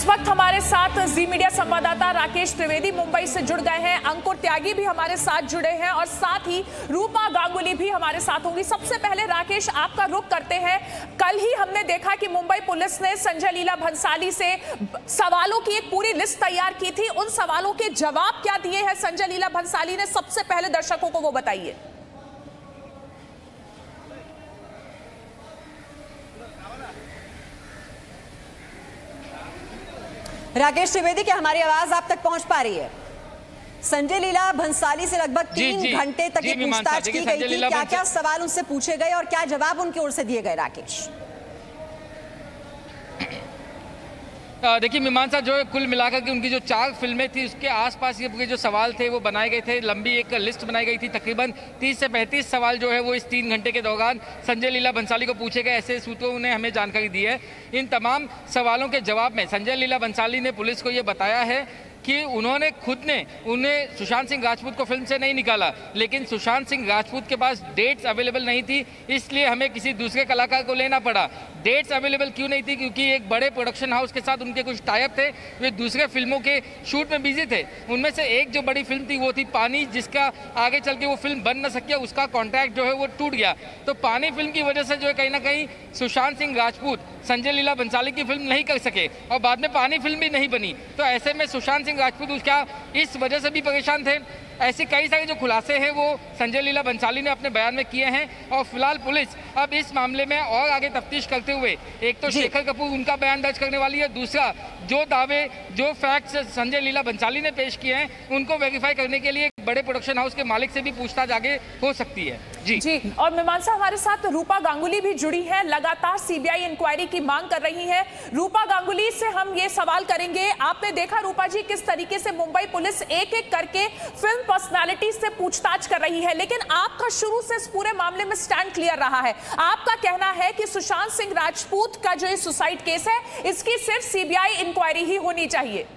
वक्त हमारे साथ जी मीडिया संवाददाता राकेश त्रिवेदी मुंबई से जुड़ गए हैं। अंकुर त्यागी भी हमारे साथ जुड़े हैं और साथ ही रूपा गांगुली भी हमारे साथ होंगी। सबसे पहले राकेश, आपका रुख करते हैं। कल ही हमने देखा कि मुंबई पुलिस ने संजय लीला भंसाली से सवालों की एक पूरी लिस्ट तैयार की थी। उन सवालों के जवाब क्या दिए हैं संजय लीला भंसाली ने, सबसे पहले दर्शकों को वो बताइए। राकेश त्रिवेदी, क्या हमारी आवाज आप तक पहुंच पा रही है? संजय लीला भंसाली से लगभग 3 घंटे तक पूछताछ की गई थी। क्या क्या सवाल उनसे पूछे गए और क्या जवाब उनकी ओर से दिए गए? राकेश, देखिए मीमांसा, जो कुल मिलाकर के उनकी जो 4 फिल्में थी उसके आसपास ये पूरे जो सवाल थे वो बनाए गए थे। लंबी एक लिस्ट बनाई गई थी। तकरीबन 30 से 35 सवाल जो है वो इस 3 घंटे के दौरान संजय लीला भंसाली को पूछे गए, ऐसे सूत्रों ने हमें जानकारी दी है। इन तमाम सवालों के जवाब में संजय लीला भंसाली ने पुलिस को ये बताया है कि उन्होंने खुद ने उन्हें सुशांत सिंह राजपूत को फिल्म से नहीं निकाला, लेकिन सुशांत सिंह राजपूत के पास डेट्स अवेलेबल नहीं थी, इसलिए हमें किसी दूसरे कलाकार को लेना पड़ा। डेट्स अवेलेबल क्यों नहीं थी? क्योंकि एक बड़े प्रोडक्शन हाउस के साथ उनके कुछ टाई अप थे, वे दूसरे फिल्मों के शूट में बिजी थे। उनमें से एक जो बड़ी फिल्म थी वो थी पानी, जिसका आगे चल के वो फिल्म बन न सकी, उसका कॉन्ट्रैक्ट जो है वो टूट गया। तो पानी फिल्म की वजह से जो है कहीं ना कहीं सुशांत सिंह राजपूत संजय लीला भंसाली की फिल्म नहीं कर सके और बाद में पानी फिल्म भी नहीं बनी। तो ऐसे में सुशांत सिंह राजपूत उसका इस वजह से भी परेशान थे। ऐसे कई सारे जो खुलासे हैं वो संजय लीला भंसाली ने अपने बयान में किए हैं और फिलहाल पुलिस अब इस मामले में और आगे तफ्तीश करते हुए एक तो शेखर कपूर उनका बयान दर्ज करने वाली है, दूसरा जो दावे जो फैक्ट्स संजय लीला भंसाली ने पेश किए हैं उनको वेरीफाई करने के लिए बड़े प्रोडक्शन हाउस के मालिक से भी पूछताछ आगे हो सकती है। जी और मीमांसा, हमारे साथ रूपा गांगुली भी जुड़ी है, लगातार सीबीआई इंक्वायरी की मांग कर रही है। रूपा गांगुली से हम ये सवाल करेंगे, आपने देखा रूपा जी किस तरीके से मुंबई पुलिस एक एक करके फिल्म पर्सनालिटी से पूछताछ कर रही है, लेकिन आपका शुरू से इस पूरे मामले में स्टैंड क्लियर रहा है। आपका कहना है कि सुशांत सिंह राजपूत का जो सुसाइड केस है इसकी सिर्फ सीबीआई इंक्वायरी ही होनी चाहिए।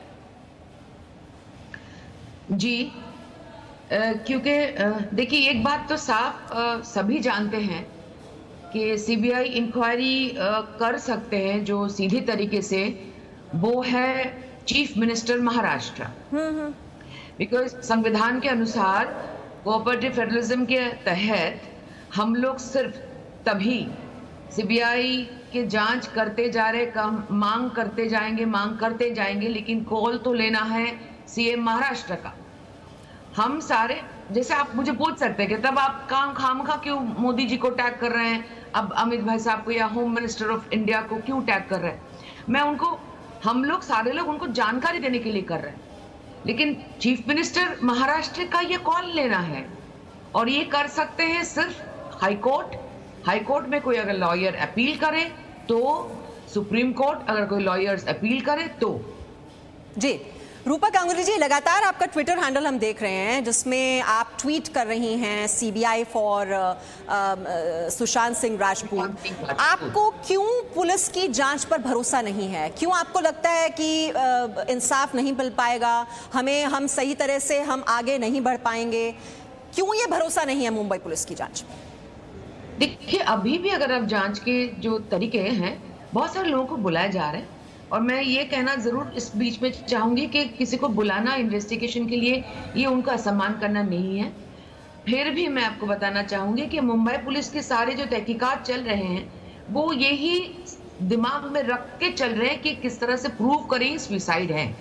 जी, क्योंकि देखिए एक बात तो साफ सभी जानते हैं कि सीबीआई इंक्वायरी कर सकते हैं जो सीधी तरीके से, वो है चीफ मिनिस्टर महाराष्ट्र। बिकॉज संविधान के अनुसार कोऑपरेटिव फेडरलिज्म के तहत हम लोग सिर्फ तभी सीबीआई के जांच करते जा रहे, मांग करते जाएंगे, लेकिन कॉल तो लेना है सीएम महाराष्ट्र का। हम सारे, जैसे आप मुझे पूछ सकते हैं कि तब आप खामखा क्यों मोदी जी को टैग कर रहे हैं, अब अमित भाई साहब को या होम मिनिस्टर ऑफ इंडिया को क्यों टैग कर रहे हैं? मैं उनको, हम लोग सारे लोग उनको जानकारी देने के लिए कर रहे हैं, लेकिन चीफ मिनिस्टर महाराष्ट्र का ये कॉल लेना है और ये कर सकते हैं सिर्फ हाईकोर्ट में कोई अगर लॉयर अपील करे तो, सुप्रीम कोर्ट अगर कोई लॉयर्स अपील करे तो। जी रूपा गांगुली जी, लगातार आपका ट्विटर हैंडल हम देख रहे हैं जिसमें आप ट्वीट कर रही हैं सीबीआई फॉर सुशांत सिंह राजपूत। आपको क्यों पुलिस की जांच पर भरोसा नहीं है? क्यों आपको लगता है कि इंसाफ नहीं मिल पाएगा, हम सही तरह से हम आगे नहीं बढ़ पाएंगे? क्यों ये भरोसा नहीं है मुंबई पुलिस की जांच में? देखिए अभी भी अगर आप जांच के जो तरीके हैं, बहुत सारे लोगों को बुलाया जा रहा है और मैं ये कहना जरूर इस बीच में चाहूंगी कि किसी को बुलाना इन्वेस्टिगेशन के लिए ये उनका सम्मान करना नहीं है। फिर भी मैं आपको बताना चाहूंगी कि मुंबई पुलिस के सारे जो तहकीकात चल रहे हैं वो यही दिमाग में रख के चल रहे हैं कि किस तरह से प्रूव करें सुसाइड है।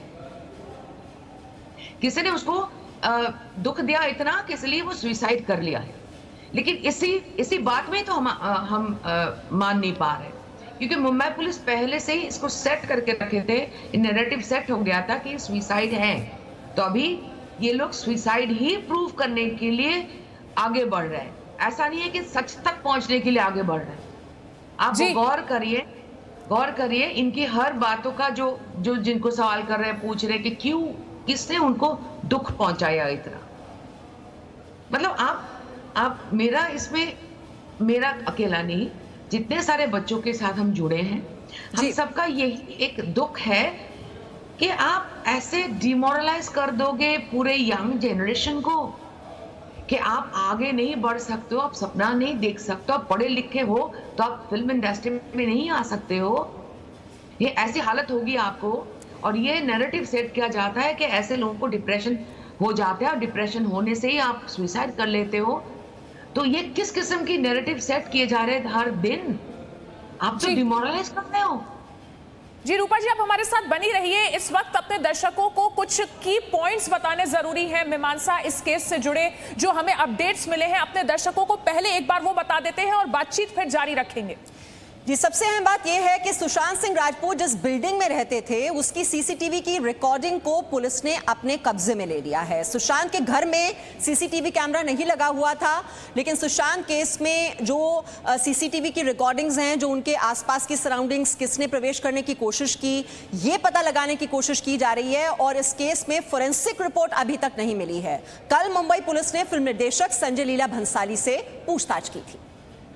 किसी ने उसको दुख दिया इतना कि इसलिए वो सुसाइड कर लिया है, लेकिन इसी बात में तो हम मान नहीं पा रहे, क्योंकि मुंबई पुलिस पहले से ही इसको सेट करके रखे थे, नैरेटिव सेट हो गया था कि सुसाइड है। तो अभी ये लोग सुसाइड ही प्रूव करने के लिए आगे बढ़ रहे हैं, ऐसा नहीं है कि सच तक पहुंचने के लिए आगे बढ़ रहे हैं। आप गौर करिए इनकी हर बातों का, जो जिनको सवाल कर रहे हैं, पूछ रहे हैं कि क्यों, किसने उनको दुख पहुंचाया इतना। मतलब आप मेरा अकेला नहीं, जितने सारे बच्चों के साथ हम जुड़े हैं, हम सबका यही एक दुख है कि आप ऐसे डिमोरलाइज कर दोगे पूरे यंग जनरेशन को कि आप आगे नहीं बढ़ सकते हो, आप सपना नहीं देख सकते हो, आप पढ़े लिखे हो तो आप फिल्म इंडस्ट्री में नहीं आ सकते हो। ये ऐसी हालत होगी आपको और ये नैरेटिव सेट किया जाता है कि ऐसे लोगों को डिप्रेशन हो जाता है और डिप्रेशन होने से ही आप सुसाइड कर लेते हो। तो ये किस किस्म की नैरेटिव सेट किए जा रहे हैं हर दिन? आप तो डिमोरलाइज कर रहे हो। जी रूपा जी, आप हमारे साथ बनी रहिए। इस वक्त अपने दर्शकों को कुछ की पॉइंट्स बताने जरूरी है मीमांसा इस केस से जुड़े, जो हमें अपडेट्स मिले हैं। अपने दर्शकों को पहले एक बार वो बता देते हैं और बातचीत फिर जारी रखेंगे। जी, सबसे अहम बात यह है कि सुशांत सिंह राजपूत जिस बिल्डिंग में रहते थे उसकी सीसीटीवी की रिकॉर्डिंग को पुलिस ने अपने कब्जे में ले लिया है। सुशांत के घर में सीसीटीवी कैमरा नहीं लगा हुआ था, लेकिन सुशांत केस में जो सीसीटीवी की रिकॉर्डिंग्स हैं, जो उनके आसपास की सराउंडिंग्स, किसने प्रवेश करने की कोशिश की, ये पता लगाने की कोशिश की जा रही है। और इस केस में फोरेंसिक रिपोर्ट अभी तक नहीं मिली है। कल मुंबई पुलिस ने फिल्म निर्देशक संजय लीला भंसाली से पूछताछ की थी।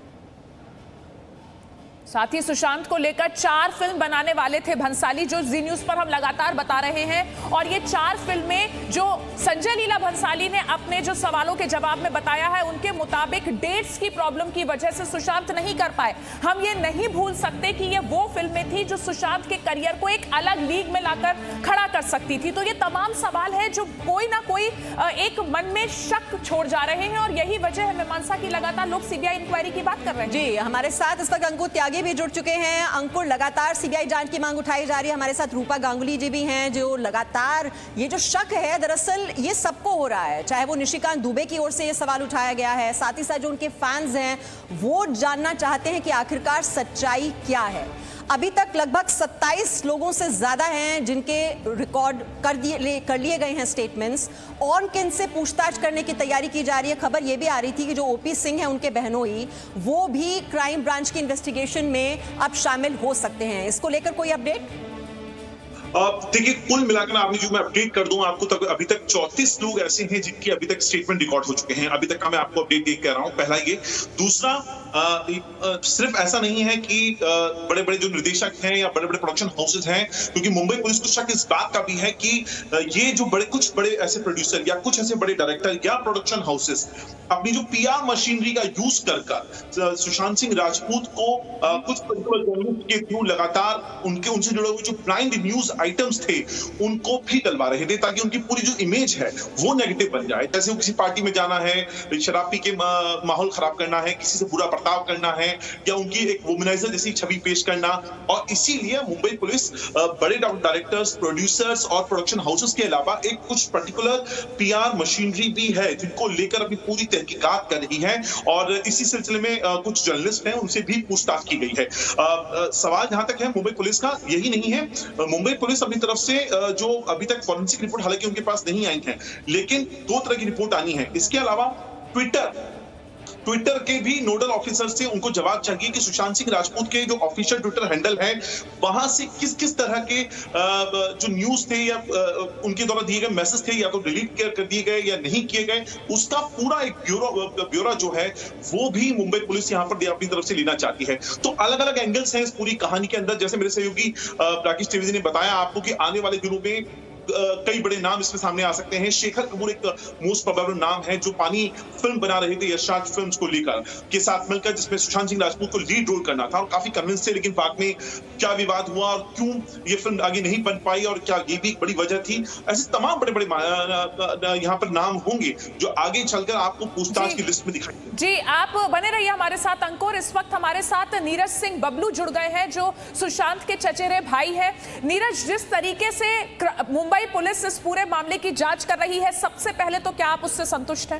साथ ही सुशांत को लेकर 4 फिल्म बनाने वाले थे भंसाली, जो जी न्यूज पर हम लगातार बता रहे हैं। और ये 4 फिल्में जो संजय लीला भंसाली ने अपने जो सवालों के जवाब में बताया है, उनके मुताबिक डेट्स की प्रॉब्लम की वजह से सुशांत नहीं कर पाए। हम ये नहीं भूल सकते कि ये वो फिल्में थी जो सुशांत के करियर को एक अलग लीग में लाकर खड़ा कर सकती थी। तो ये तमाम सवाल है जो कोई ना कोई एक मन में शक छोड़ जा रहे हैं, और यही वजह है मीमांसा की लगातार लोग सीबीआई इंक्वायरी की बात कर रहे हैं। जी, हमारे साथ इस वक्त अंकुर त्यागी भी जुड़ चुके हैं। अंकुर, लगातार सीबीआई जांच की मांग उठाई जा रही है। हमारे साथ रूपा गांगुली जी भी हैं, जो लगातार ये जो शक है, दरअसल ये सबको हो रहा है। चाहे वो निशिकांत दुबे की ओर से ये सवाल उठाया गया है, साथ ही साथ जो उनके फैंस हैं वो जानना चाहते हैं कि आखिरकार सच्चाई क्या है। अभी तक लगभग 27 लोगों से ज्यादा हैं जिनके रिकॉर्ड कर लिए गए हैं स्टेटमेंट्स, और किन से पूछताछ करने की तैयारी की जा रही है। खबर यह भी आ रही थी कि जो ओपी सिंह हैं, उनके बहनोई, वो भी क्राइम ब्रांच की इन्वेस्टिगेशन में अब शामिल हो सकते हैं। इसको लेकर कोई अपडेट? देखिए, कुल मिलाकर आपने जो मैं अपडेट कर दूं आपको, तक अभी तक 34 लोग ऐसे हैं जिनकी अभी तक स्टेटमेंट रिकॉर्ड हो चुके हैं। अभी तक का मैं आपको अपडेट देख कर रहा हूं। पहला ये। दूसरा, सिर्फ ऐसा नहीं है कि बड़े बड़े जो निर्देशक हैं या बड़े बड़े प्रोडक्शन हाउसेज हैं, क्योंकि मुंबई पुलिस को शक इस बात का भी है कि ये जो कुछ बड़े ऐसे प्रोड्यूसर या कुछ ऐसे बड़े डायरेक्टर या प्रोडक्शन हाउसेज अपनी जो पीआर मशीनरी का यूज कर सुशांत सिंह राजपूत को कुछ के थ्रू लगातार उनसे जुड़े हुए जो ब्लाइंड न्यूज आइटम्स थे उनको भी डलवा रहे थे, ताकि उनकी पूरी जो इमेज है वो नेगेटिव बन जाए। जैसे वो किसी पार्टी में जाना है, शराब पी के माहौल खराब करना है, किसी से बुरा बर्ताव करना है, या उनकी एक वुमनाइजर जैसी छवि पेश करना। और इसीलिए मुंबई पुलिस बड़े डायरेक्टर्स, प्रोड्यूसर्स और प्रोडक्शन हाउसेस के अलावा एक कुछ पर्टिकुलर पीआर मशीनरी भी है जिनको लेकर अभी पूरी तहकीकात कर रही है। और इसी सिलसिले में कुछ जर्नलिस्ट हैं, उनसे भी पूछताछ की गई है। सवाल जहां तक है मुंबई पुलिस का, यही नहीं है। मुंबई पुलिस अपनी तरफ से जो अभी तक फॉरेंसिक रिपोर्ट हालांकि उनके पास नहीं आई है, लेकिन 2 तरह की रिपोर्ट आनी है। इसके अलावा ट्विटर के भी नोडल ऑफिसर से उनको जवाब चाहिए कि सुशांत सिंह राजपूत के जो ऑफिशियल ट्विटर हैंडल है, वहां से किस किस तरह के जो न्यूज थे या उनके द्वारा दिए गए मैसेज थे, या तो डिलीट कर दिए गए या नहीं किए गए, उसका पूरा एक ब्यौरा जो है वो भी मुंबई पुलिस यहाँ पर अपनी तरफ से लेना चाहती है। तो अलग अलग एंगल्स हैं इस पूरी कहानी के अंदर। जैसे मेरे सहयोगी राकेश त्रिवेदी ने बताया आपको कि आने वाले दिनों में कई बड़े नाम इसमें सामने आ सकते हैं। शेखर कपूर एक मोस्ट प्रोबेबल नाम है, जो पानी फिल्म बना रहे थे यशराज फिल्म्स को लेकर के साथ मिलकर, जिसमें सुशांत सिंह राजपूत को लीड रोल करना था, और काफी कन्विंस थे। लेकिन बाद में क्या विवाद हुआ और क्यों ये फिल्म आगे नहीं बन पाई, और क्या ये भी एक बड़ी वजह थी। ऐसे तमाम बड़े बड़े यहाँ पर नाम होंगे जो आगे चलकर आपको पूछताछ की लिस्ट में दिखाई देंगे। जी, आप बने रहिए हमारे साथ अंकुर। इस वक्त हमारे साथ नीरज सिंह बबलू जुड़ गए हैं, जो सुशांत के चचेरे भाई है। नीरज, जिस तरीके से मुंबई पुलिस इस पूरे मामले की जांच कर रही है, सबसे पहले तो क्या आप उससे संतुष्ट हैं?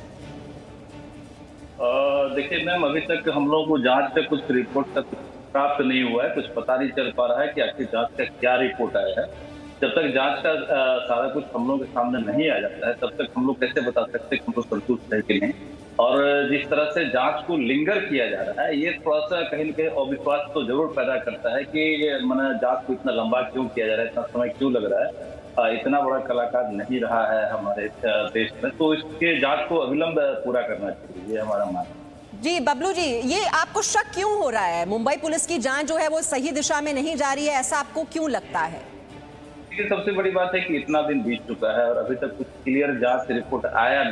देखिए मैम, अभी तक हम लोगों को जांच से कुछ रिपोर्ट तक प्राप्त नहीं हुआ है। कुछ पता नहीं चल पा रहा है कि आखिर जांच का क्या रिपोर्ट आया है। जब तक जांच का सारा कुछ हम लोगों के सामने नहीं आ जाता है, तब तक हम लोग कैसे बता सकते हैं कि हम लोग संतुष्ट है कि नहीं। और जिस तरह से जांच को लिंगर किया जा रहा है, ये थोड़ा सा कहीं न कहीं अविश्वास तो जरूर पैदा करता है कि मैंने जांच को इतना लंबा क्यों किया जा रहा है, इतना समय क्यों लग रहा है। इतना बड़ा कलाकार नहीं रहा है हमारे देश में, तो इसके जांच को अविलंब पूरा करना चाहिए, ये हमारा मानना है। जी बबलू जी, ये आपको शक क्यों हो रहा है? मुंबई पुलिस की जांच जो है वो सही दिशा में नहीं जा रही है, ऐसा आपको क्यों लगता है? सबसे बड़ी बात है कि इतना दिन बीत चुका है और अभी तक कुछ क्लियर जांच रिपोर्ट आया नहीं।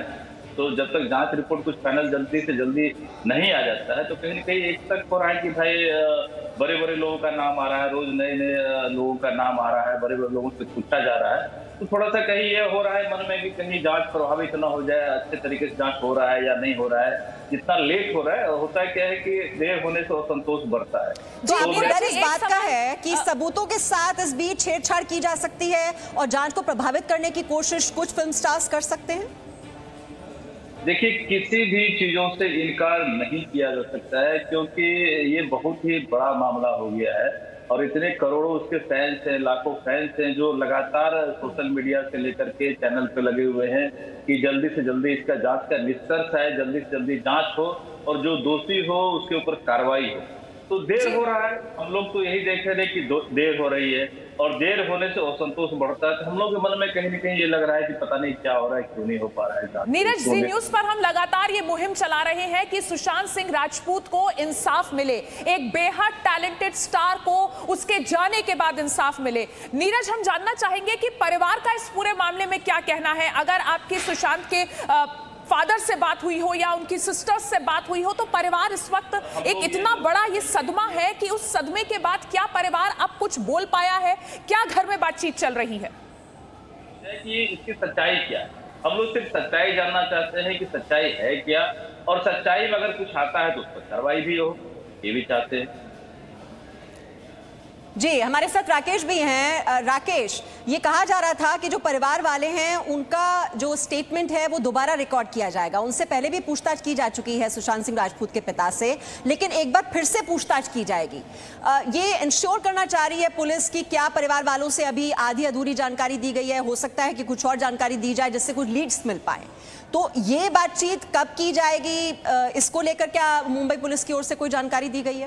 तो जब तक जांच रिपोर्ट कुछ फाइनल जल्दी से जल्दी नहीं आ जाता है तो कहीं ना कहीं एक तक हो रहा है कि भाई बड़े बड़े लोगों का नाम आ रहा है, रोज नए नए लोगों का नाम आ रहा है, बड़े बड़े लोगों से पूछा जा रहा है, तो थोड़ा सा कहीं ये हो रहा है मन में कि कहीं जांच प्रभावित न हो जाए, अच्छे तरीके से जांच हो रहा है या नहीं हो रहा है। जितना लेट हो रहा है, होता है क्या है कि देर होने से असंतोष बढ़ता है। तो आपको डर इस बात का है कि सबूतों के साथ इस बीच छेड़छाड़ की जा सकती है और जांच को प्रभावित करने की कोशिश कुछ फिल्म स्टार्स कर सकते हैं? देखिए, किसी भी चीजों से इनकार नहीं किया जा सकता है क्योंकि ये बहुत ही बड़ा मामला हो गया है और इतने करोड़ों उसके फैंस हैं, लाखों फैंस हैं जो लगातार सोशल मीडिया से लेकर के चैनल पे लगे हुए हैं कि जल्दी से जल्दी इसका जांच का निष्कर्ष है, जल्दी से जल्दी जांच हो और जो दोषी हो उसके ऊपर कार्रवाई हो। तो देर हो रहा है, हम लोग तो यही देख रहे हैं कि देर हो रही है और देर होने से असंतोष बढ़ता है। तो हम लोग के मन में कहीं ना कहीं ये लग रहा है कि पता नहीं क्या हो रहा है, क्यों नहीं हो पा रहा है। नीरज, जी न्यूज पर हम लगातार ये मुहिम चला रहे हैं कि सुशांत सिंह राजपूत को इंसाफ मिले, एक बेहद टैलेंटेड स्टार को उसके जाने के बाद इंसाफ मिले। नीरज, हम जानना चाहेंगे कि परिवार का इस पूरे मामले में क्या कहना है। अगर आपकी सुशांत के फादर से बात हुई हो या उनकी सिस्टर्स से बात हुई हो तो परिवार इस वक्त एक इतना बड़ा ये सदमा है कि उस सदमे के बाद क्या परिवार अब कुछ बोल पाया है? क्या घर में बातचीत चल रही है कि इसकी सच्चाई क्या है? हम लोग सिर्फ सच्चाई जानना चाहते हैं कि सच्चाई है क्या, और सच्चाई में अगर कुछ आता है तो उस पर कार्रवाई भी हो, ये भी चाहते हैं। जी, हमारे साथ राकेश भी हैं। राकेश, ये कहा जा रहा था कि जो परिवार वाले हैं उनका जो स्टेटमेंट है वो दोबारा रिकॉर्ड किया जाएगा। उनसे पहले भी पूछताछ की जा चुकी है सुशांत सिंह राजपूत के पिता से, लेकिन एक बार फिर से पूछताछ की जाएगी। ये इंश्योर करना चाह रही है पुलिस कि क्या परिवार वालों से अभी आधी अधूरी जानकारी दी गई है, हो सकता है कि कुछ और जानकारी दी जाए जिससे कुछ लीड्स मिल पाए। तो ये बातचीत कब की जाएगी, इसको लेकर क्या मुंबई पुलिस की ओर से कोई जानकारी दी गई है?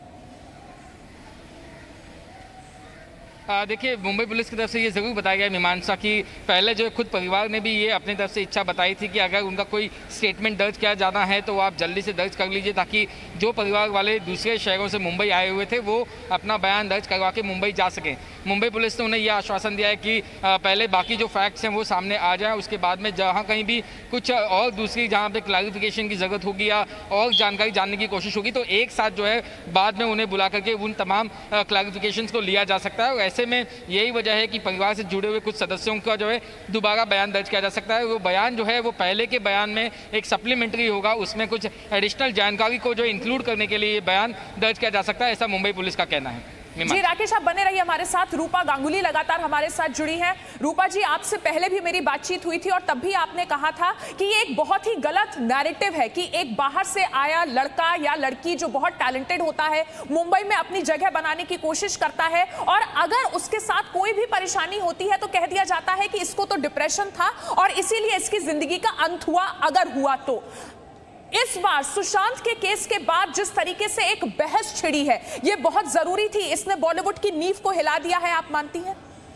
देखिए, मुंबई पुलिस की तरफ से ये ज़रूर बताया गया मीमांसा की पहले जो खुद परिवार ने भी ये अपनी तरफ से इच्छा बताई थी कि अगर उनका कोई स्टेटमेंट दर्ज किया जाना है तो आप जल्दी से दर्ज कर लीजिए ताकि जो परिवार वाले दूसरे शहरों से मुंबई आए हुए थे वो अपना बयान दर्ज करवा के मुंबई जा सकें। मुंबई पुलिस ने उन्हें यह आश्वासन दिया है कि पहले बाकी जो फैक्ट्स हैं वो सामने आ जाएँ, उसके बाद में जहाँ कहीं भी कुछ और दूसरी जहाँ पर क्लैरिफिकेशन की ज़रूरत होगी या और जानकारी जानने की कोशिश होगी तो एक साथ जो है बाद में उन्हें बुला करके उन तमाम क्लैरिफिकेशन को लिया जा सकता है। और ऐसे में यही वजह है कि परिवार से जुड़े हुए कुछ सदस्यों का जो है दोबारा बयान दर्ज किया जा सकता है। वो बयान जो है वो पहले के बयान में एक सप्लीमेंट्री होगा, उसमें कुछ एडिशनल जानकारी को जो इंक्लूड करने के लिए बयान दर्ज किया जा सकता है, ऐसा मुंबई पुलिस का कहना है। जी राकेश, आप बने रहिए हमारे साथ। रूपा गांगुली लगातार हमारे साथ जुड़ी हैं। रूपा जी, आपसे पहले भी मेरी बातचीत हुई थी और तब भी आपने कहा था कि ये एक बहुत ही गलत नैरेटिव है कि एक बाहर से आया लड़का या लड़की जो बहुत टैलेंटेड होता है मुंबई में अपनी जगह बनाने की कोशिश करता है और अगर उसके साथ कोई भी परेशानी होती है तो कह दिया जाता है कि इसको तो डिप्रेशन था और इसीलिए इसकी जिंदगी का अंत हुआ, अगर हुआ तो। इस बार सुशांत के केस के बाद जिस तरीके से एक बहस छिड़ी है, ये बहुत जरूरी थी, इसने बॉलीवुड की नींव को हिला दिया है, आप मानती हैं?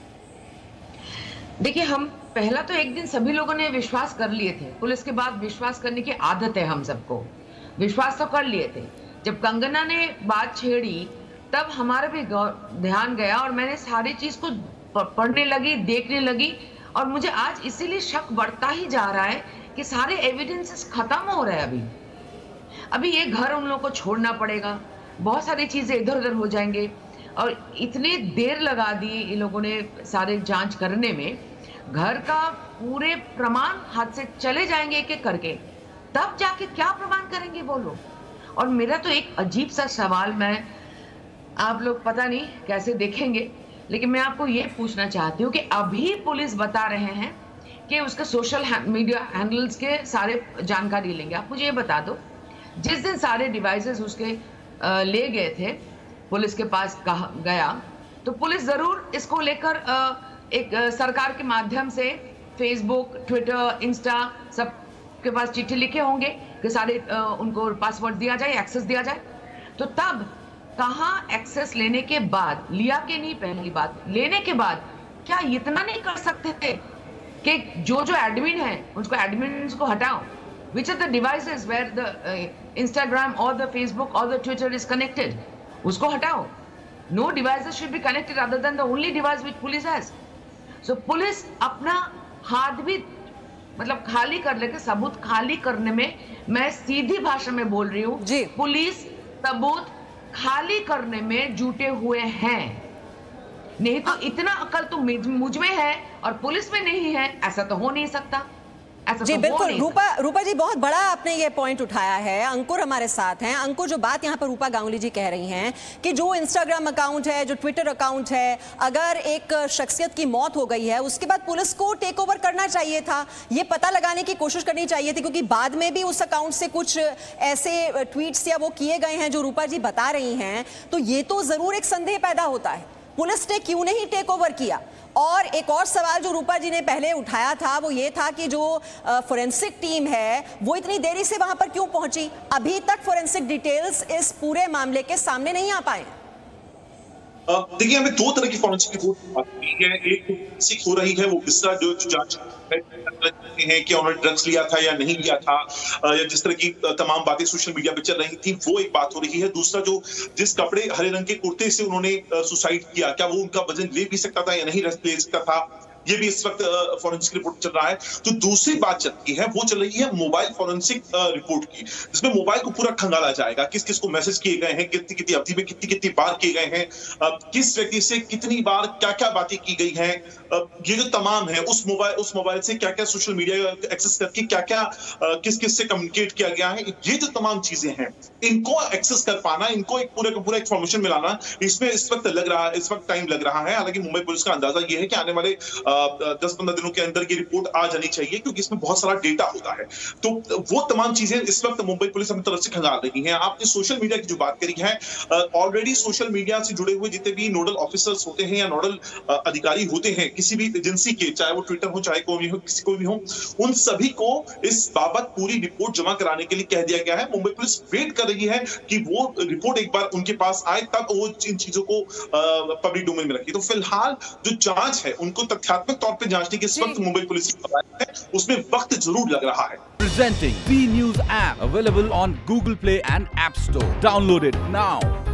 देखिए, हम पहला तो एक दिन सभी लोगों ने विश्वास कर लिए थे, पुलिस के बाद विश्वास करने की आदत है हम सबको, विश्वास तो कर लिए थे। जब कंगना ने बात छेड़ी तब हमारा भी ध्यान गया और मैंने सारी चीज को पढ़ने लगी, देखने लगी और मुझे आज इसीलिए शक बढ़ता ही जा रहा है कि सारे एविडेंसेस खत्म हो रहे हैं। अभी ये घर उन लोगों को छोड़ना पड़ेगा, बहुत सारी चीजें इधर उधर हो जाएंगे और इतनी देर लगा दी इन लोगों ने सारे जांच करने में, घर का पूरे प्रमाण हाथ से चले जाएंगे एक एक करके, तब जाके क्या प्रमाण करेंगे वो लोग। और मेरा तो एक अजीब सा सवाल, मैं आप लोग पता नहीं कैसे देखेंगे, लेकिन मैं आपको ये पूछना चाहती हूँ कि अभी पुलिस बता रहे हैं कि उसके सोशल मीडिया हैंडल्स के सारे जानकारी लेंगे। आप मुझे ये बता दो, जिस दिन सारे डिवाइसेस उसके ले गए थे, पुलिस के पास गया, तो पुलिस जरूर इसको लेकर एक सरकार के माध्यम से फेसबुक, ट्विटर, इंस्टा सब के पास चिट्ठी लिखे होंगे कि सारे उनको पासवर्ड दिया जाए, एक्सेस दिया जाए। तो तब कहाँ एक्सेस लेने के बाद, लिया के नहीं, पहली बात लेने के बाद क्या इतना नहीं कर सकते थे कि जो एडमिन है उसको एडमिन को हटाओ? Which are the devices where the Instagram or the Facebook or the Twitter is connected? उसको हटाओ। No devices should be connected other than the only device which police has. So police अपना हाथ भी मतलब खाली कर लेके, सबूत खाली करने में, मैं सीधी भाषा में बोल रही हूँ, पुलिस सबूत खाली करने में जुटे हुए हैं। नहीं तो इतना अकल तो मुझ में है और पुलिस में नहीं है, ऐसा तो हो नहीं सकता। जी बिल्कुल रूपा जी, बहुत बड़ा आपने ये पॉइंट उठाया है। अंकुर हमारे साथ हैं। अंकुर, जो बात यहाँ पर रूपा गांगुली जी कह रही हैं कि जो इंस्टाग्राम अकाउंट है, जो ट्विटर अकाउंट है, अगर एक शख्सियत की मौत हो गई है उसके बाद पुलिस को टेक ओवर करना चाहिए था, ये पता लगाने की कोशिश करनी चाहिए थी, क्योंकि बाद में भी उस अकाउंट से कुछ ऐसे ट्वीट्स या वो किए गए हैं जो रूपा जी बता रही हैं, तो ये तो जरूर एक संदेह पैदा होता है, पुलिस ने क्यों नहीं टेक ओवर किया। और एक और सवाल जो रूपा जी ने पहले उठाया था वो ये था कि जो फोरेंसिक टीम है वो इतनी देरी से वहां पर क्यों पहुंची, अभी तक फोरेंसिक डिटेल्स इस पूरे मामले के सामने नहीं आ पाए। देखिए, हमें दो तरह की फॉरेंसिक रिपोर्ट आती है। एक फोरेंसिक हो रही है, वो किसका जो जांच है कि उन्होंने ड्रग्स लिया था या नहीं लिया था, या जिस तरह की तमाम बातें सोशल मीडिया पे चल रही थी, वो एक बात हो रही है। दूसरा, जो जिस कपड़े हरे रंग के कुर्ते से उन्होंने सुसाइड किया, क्या वो उनका वजन ले भी सकता था या नहीं ले सकता था, ये भी इस वक्त फॉरेंसिक रिपोर्ट चल रहा है। तो दूसरी बात चलती है, वो चल रही है मोबाइल फॉरेंसिक रिपोर्ट की, जिसमें मोबाइल को पूरा खंगाला जाएगा, किस किस को मैसेज किए गए हैं, कितनी कितनी अवधि में कितनी कितनी बार किए गए हैं, किस व्यक्ति से कितनी बार क्या क्या बातें की गई हैं, ये जो तमाम है, उस मोबाइल से क्या क्या सोशल मीडिया एक्सेस करके क्या क्या किस किस से कम्युनिकेट किया गया है, ये जो तमाम चीजें हैं, इनको एक्सेस कर पाना, इनको एक पूरे का पूरा इन्फॉर्मेशन मिलाना, इसमें इस वक्त टाइम लग रहा है। हालांकि मुंबई पुलिस का अंदाजा ये है कि आने वाले 10-15 दिनों के अंदर ये रिपोर्ट आ जानी चाहिए, क्योंकि इसमें बहुत सारा डेटा होता है। तो वो तमाम चीजें इस वक्त मुंबई पुलिस अपनी तरफ से खंगाल रही है। आपने सोशल मीडिया की जो बात करी है, ऑलरेडी सोशल मीडिया से जुड़े हुए जितने भी नोडल ऑफिसर्स होते हैं या नोडल अधिकारी होते हैं किसी भी एजेंसी के, चाहे वो ट्विटर हो, चाहे कोई भी हो, किसी कोई भी हो, उन सभी को इस बाबत पूरी रिपोर्ट जमा कराने के लिए कह दिया गया है। मुंबई पुलिस वेट कर रही है कि वो रिपोर्ट एक बार उनके पास आए, तब वो इन चीजों को पब्लिक डोमेन में रखी। तो फिलहाल जो जांच है उनको तथ्यात्मक तौर पे जांचने के इस वक्त मुंबई पुलिस है, उसमें वक्त जरूर लग रहा है। Presenting B News app available on Google Play and App Store. Download it now.